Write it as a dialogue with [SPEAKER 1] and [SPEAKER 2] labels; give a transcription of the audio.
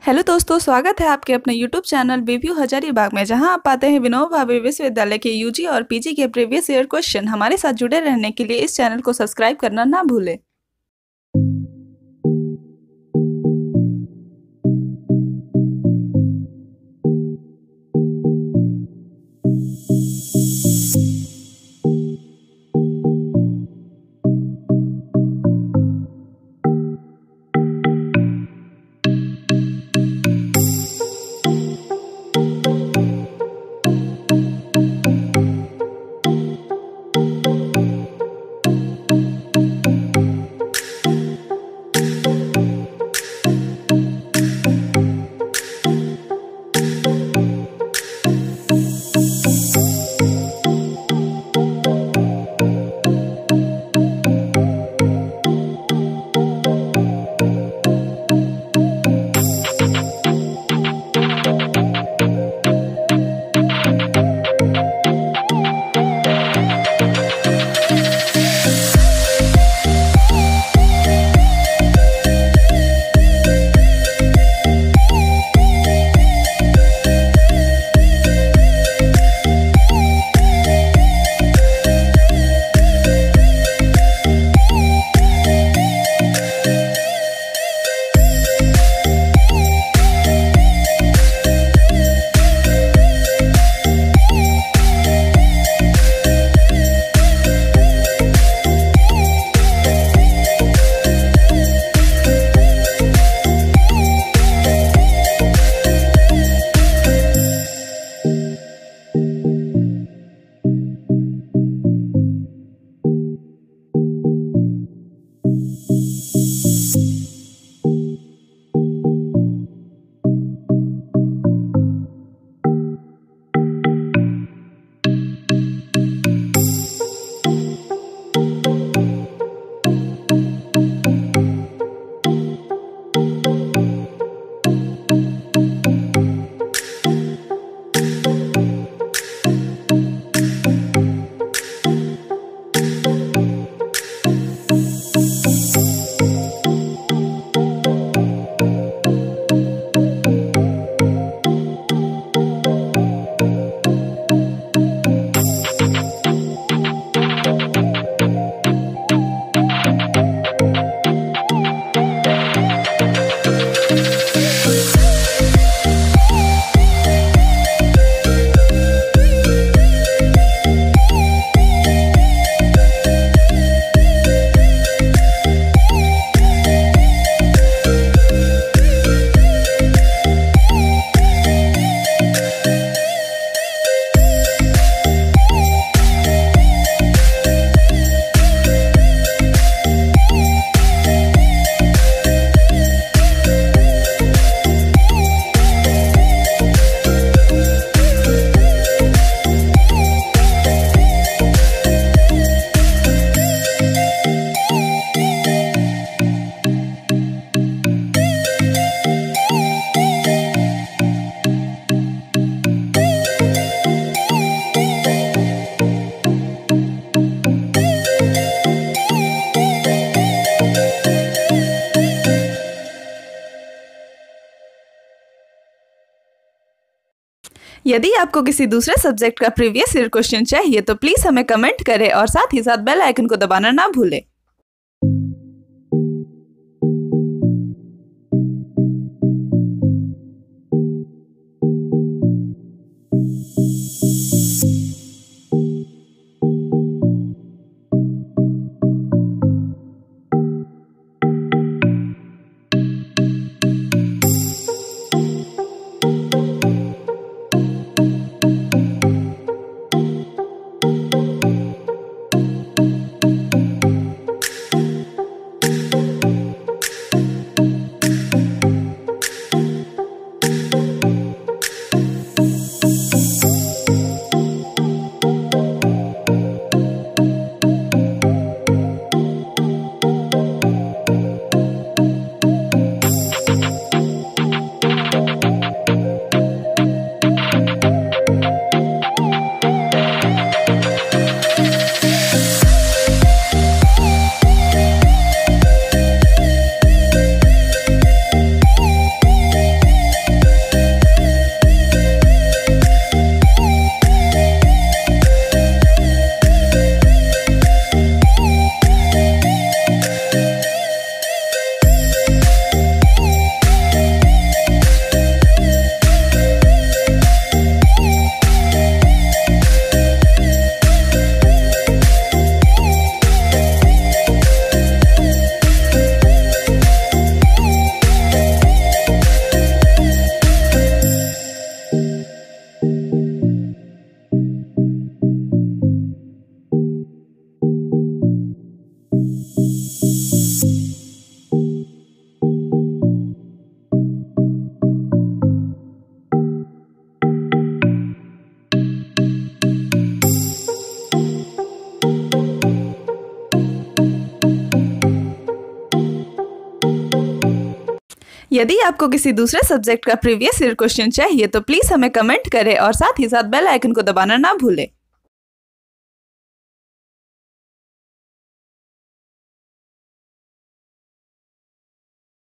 [SPEAKER 1] Hello दोस्तों, स्वागत है आपके अपने यूट्यूब चैनल रिव्यू हजारीबाग में, जहां आप पाते हैं विनोबा भावे विश्वविद्यालय के यूजी और पीजी के प्रीवियस ईयर क्वेश्चन। हमारे साथ जुड़े रहने के लिए इस चैनल को सब्सक्राइब करना ना भूलें। यदि आपको किसी दूसरे सब्जेक्ट का प्रीवियस ईयर क्वेश्चन चाहिए तो प्लीज हमें कमेंट करें और साथ ही साथ बेल आइकन को दबाना ना भूलें। यदि आपको किसी दूसरे सब्जेक्ट का प्रीवियस ईयर क्वेश्चन चाहिए तो प्लीज़ हमें कमेंट करें और साथ ही साथ बेल आइकन को दबाना ना भूलें।